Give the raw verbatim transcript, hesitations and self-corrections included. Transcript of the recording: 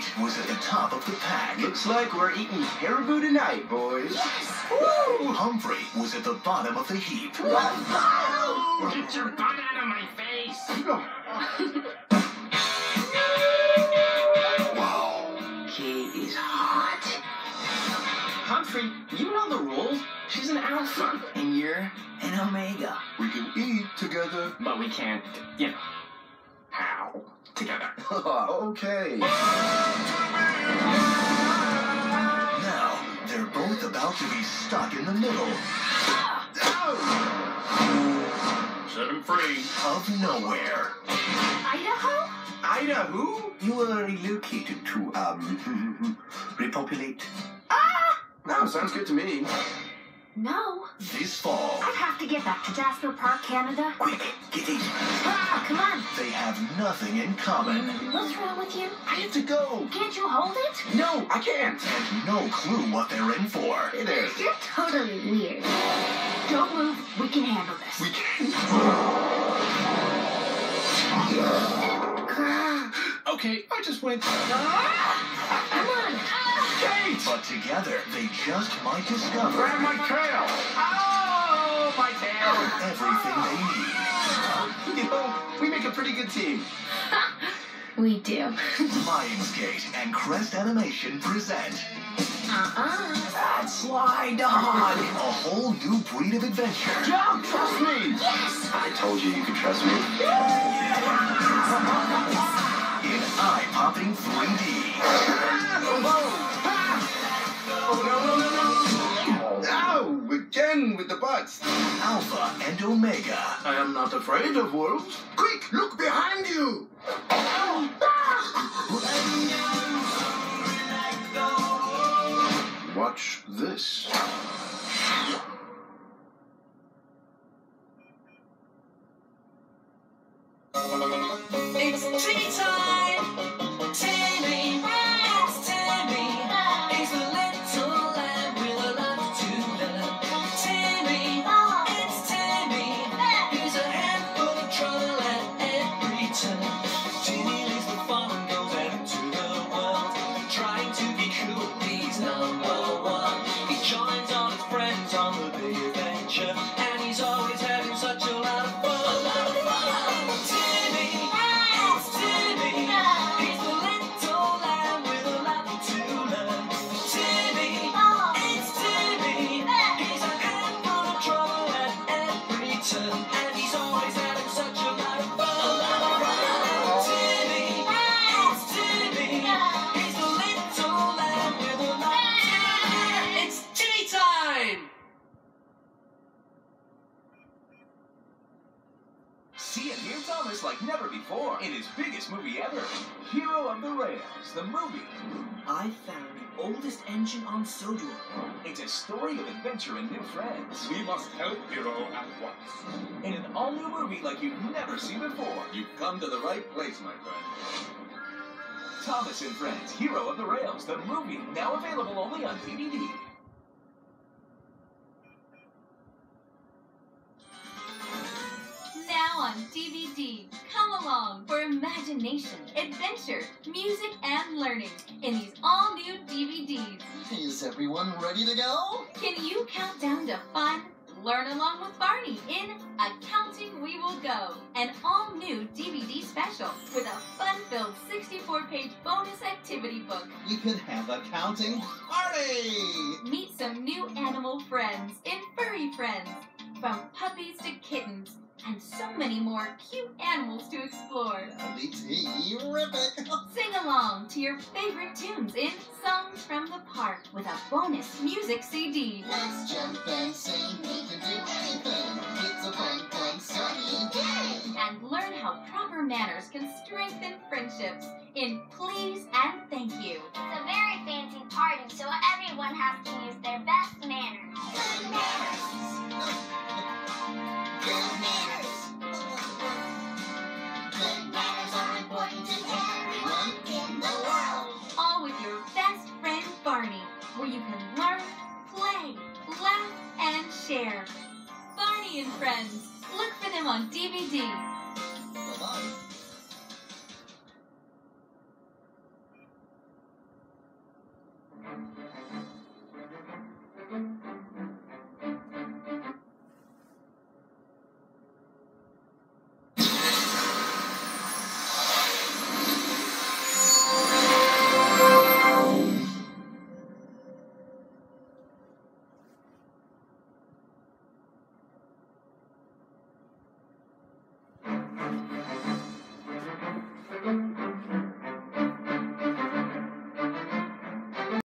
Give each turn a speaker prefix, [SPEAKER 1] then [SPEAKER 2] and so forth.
[SPEAKER 1] was at the top of the pack.
[SPEAKER 2] Looks like we're eating caribou tonight, boys.
[SPEAKER 1] Yes! Woo! Humphrey was at the bottom of the heap.
[SPEAKER 3] Get your butt out of my face!
[SPEAKER 1] Wow.
[SPEAKER 2] He is hot. Humphrey, you know the rules. She's an alpha, and you're an omega.
[SPEAKER 1] We can eat together.
[SPEAKER 3] But we can't, you know, how together.
[SPEAKER 2] Okay.
[SPEAKER 1] Now, they're both about to be stuck in the middle
[SPEAKER 3] Set him free.
[SPEAKER 1] of nowhere.
[SPEAKER 4] Idaho?
[SPEAKER 2] Idaho? You were relocated to, um, repopulate.
[SPEAKER 4] Ah!
[SPEAKER 2] No, sounds good to me.
[SPEAKER 4] No.
[SPEAKER 1] This fall,
[SPEAKER 4] I'd have to get back to Jasper Park, Canada.
[SPEAKER 2] Quick, get in.
[SPEAKER 4] Ah, come on.
[SPEAKER 1] they have nothing in common
[SPEAKER 4] What's wrong with you?
[SPEAKER 2] I have to go.
[SPEAKER 4] Can't you hold it?
[SPEAKER 2] No, I can't.
[SPEAKER 1] and no clue what they're in for.
[SPEAKER 2] Hey there.
[SPEAKER 4] You're totally weird. Don't move. We can handle this.
[SPEAKER 2] We can.
[SPEAKER 3] Okay, I just went.
[SPEAKER 4] Come on.
[SPEAKER 2] Kate!
[SPEAKER 1] But together, they just might discover
[SPEAKER 3] Grab my tail! Oh, my tail!
[SPEAKER 1] everything they need.
[SPEAKER 2] You know, we make a pretty good team.
[SPEAKER 4] We do.
[SPEAKER 1] Lionsgate and Crest Animation present
[SPEAKER 4] Uh-uh.
[SPEAKER 2] That's Sly Dog.
[SPEAKER 1] a whole new breed of adventure.
[SPEAKER 2] Jump, trust me.
[SPEAKER 4] Yes.
[SPEAKER 2] I told you you could trust me.
[SPEAKER 1] In eye-popping three D.
[SPEAKER 2] Oh, no, no, no, no. Ow, again with the butts.
[SPEAKER 1] Alpha and Omega.
[SPEAKER 2] I am not afraid of wolves. Quick, look behind you. Watch this.
[SPEAKER 5] It's tea time. Timmy, it's Timmy. He's a little lamb with a lot to learn. Timmy, it's Timmy. He's a handful of trouble at every turn. Timmy leaves the farm and goes out into the world, trying to be cool. He's number one. He joins all his friends on the big adventure, and he's always having such a lot of fun. Timmy, it's Timmy. He's the little lamb with a lot to learn. Timmy, it's Timmy. He's a handful of trouble at every turn, and he's always having such a lot of fun. Timmy, it's Timmy. He's the little lamb with a lot to learn. It's Timmy time!
[SPEAKER 6] See and hear Thomas like never before in his biggest movie ever, Hero of the Rails, the movie.
[SPEAKER 5] I found the oldest engine on Sodor.
[SPEAKER 6] It's a story of adventure and new friends.
[SPEAKER 3] We must help Hero at once.
[SPEAKER 6] In an all-new movie like you've never seen before.
[SPEAKER 3] You've come to the right place, my friend.
[SPEAKER 6] Thomas and Friends, Hero of the Rails, the movie, now available only on D V D.
[SPEAKER 7] Now on D V D. Come along for imagination, adventure, music, and learning in these all-new D V Ds.
[SPEAKER 8] Is everyone ready to go?
[SPEAKER 7] Can you count down to fun? Learn along with Barney in Accounting We Will Go, an all-new D V D special with a fun-filled sixty-four page bonus activity book.
[SPEAKER 8] You can have a counting party!
[SPEAKER 7] Meet some new animal friends in Furry Friends, from puppies to kittens, and so many more cute animals to explore.
[SPEAKER 8] That'll be terrific!
[SPEAKER 7] Sing along to your favorite tunes in Songs from the Park with a bonus music C D.
[SPEAKER 8] Let's jump and sing, we can do anything. It's a fun, fun, sunny day!
[SPEAKER 7] And learn how proper manners can strengthen friendships in Please and Thank You.
[SPEAKER 4] It's a very fancy party, so everyone has to use their best manners. Good manners.
[SPEAKER 8] Good manners! Good manners are important to everyone in the world!
[SPEAKER 7] All with your best friend Barney, where you can learn, play, laugh, and share. Barney and Friends. Look for them on D V D.